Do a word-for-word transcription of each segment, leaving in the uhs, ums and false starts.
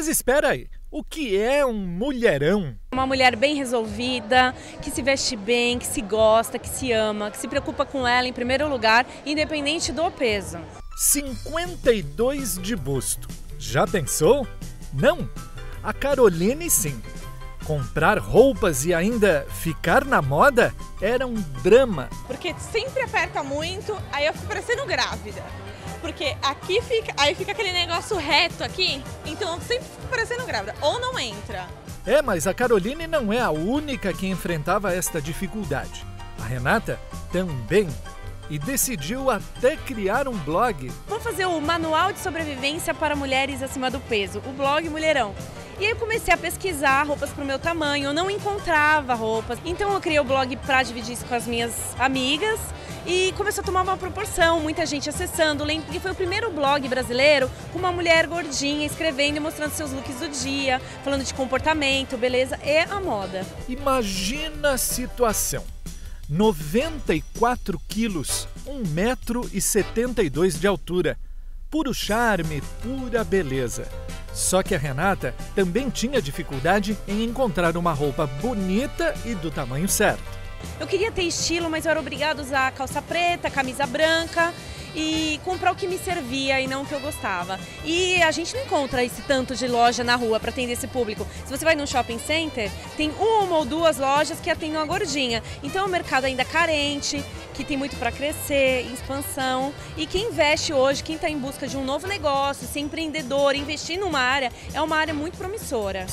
Mas espera aí, o que é um mulherão? Uma mulher bem resolvida, que se veste bem, que se gosta, que se ama, que se preocupa com ela em primeiro lugar, independente do peso. cinquenta e dois de busto. Já pensou? Não, a Caroline sim. Comprar roupas e ainda ficar na moda era um drama. Porque sempre aperta muito, aí eu fico parecendo grávida. Porque aqui fica, aí fica aquele negócio reto aqui, então eu sempre fico parecendo grávida. Ou não entra. É, mas a Caroline não é a única que enfrentava esta dificuldade. A Renata também. E decidiu até criar um blog. Vou fazer o Manual de Sobrevivência para Mulheres Acima do Peso, o blog Mulherão. E aí eu comecei a pesquisar roupas para o meu tamanho, eu não encontrava roupas. Então eu criei o blog para dividir isso com as minhas amigas e começou a tomar uma proporção, muita gente acessando. Lembro que foi o primeiro blog brasileiro com uma mulher gordinha escrevendo e mostrando seus looks do dia, falando de comportamento, beleza e a moda. Imagina a situação. noventa e quatro quilos, um metro e setenta e dois de altura. Puro charme, pura beleza. Só que a Renata também tinha dificuldade em encontrar uma roupa bonita e do tamanho certo. Eu queria ter estilo, mas eu era obrigada a usar calça preta, camisa branca e comprar o que me servia e não o que eu gostava. E a gente não encontra esse tanto de loja na rua para atender esse público. Se você vai num shopping center, tem uma ou duas lojas que atendem a gordinha. Então é um mercado ainda carente, que tem muito para crescer, em expansão. E quem investe hoje, quem está em busca de um novo negócio, ser empreendedor, investir numa área, é uma área muito promissora.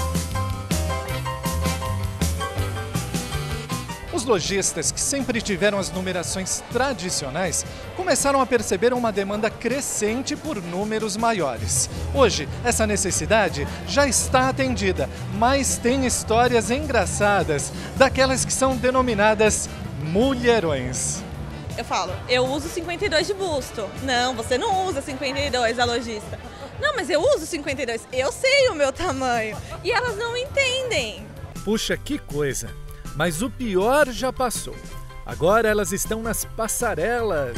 Os lojistas, que sempre tiveram as numerações tradicionais, começaram a perceber uma demanda crescente por números maiores. Hoje, essa necessidade já está atendida, mas tem histórias engraçadas, daquelas que são denominadas mulherões. Eu falo, eu uso cinquenta e dois de busto. Não, você não usa cinquenta e dois, a lojista. Não, mas eu uso cinquenta e dois, eu sei o meu tamanho. E elas não entendem. Puxa, que coisa! Mas o pior já passou. Agora elas estão nas passarelas.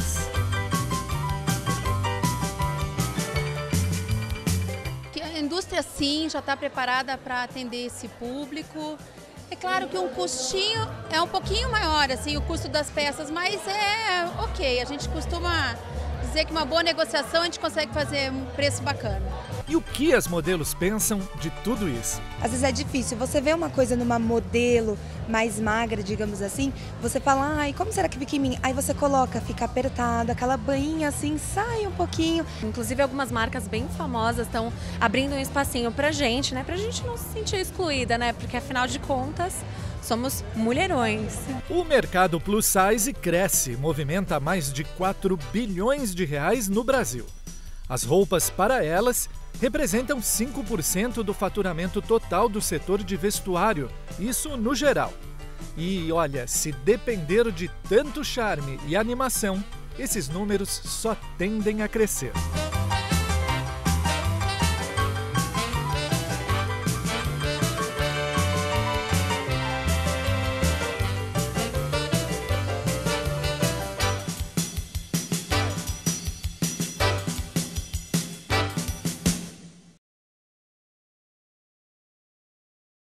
A indústria sim já está preparada para atender esse público. É claro que um custinho é um pouquinho maior, assim, o custo das peças, mas é ok. A gente costuma dizer que uma boa negociação a gente consegue fazer um preço bacana. E o que as modelos pensam de tudo isso? Às vezes é difícil, você vê uma coisa numa modelo mais magra, digamos assim, você fala, ai, como será que fica em mim? Aí você coloca, fica apertado, aquela bainha assim, sai um pouquinho. Inclusive algumas marcas bem famosas estão abrindo um espacinho pra gente, né? Pra gente não se sentir excluída, né? Porque afinal de contas, somos mulherões. O mercado plus size cresce, movimenta mais de quatro bilhões de reais no Brasil. As roupas para elas representam cinco por cento do faturamento total do setor de vestuário, isso no geral. E olha, se depender de tanto charme e animação, esses números só tendem a crescer.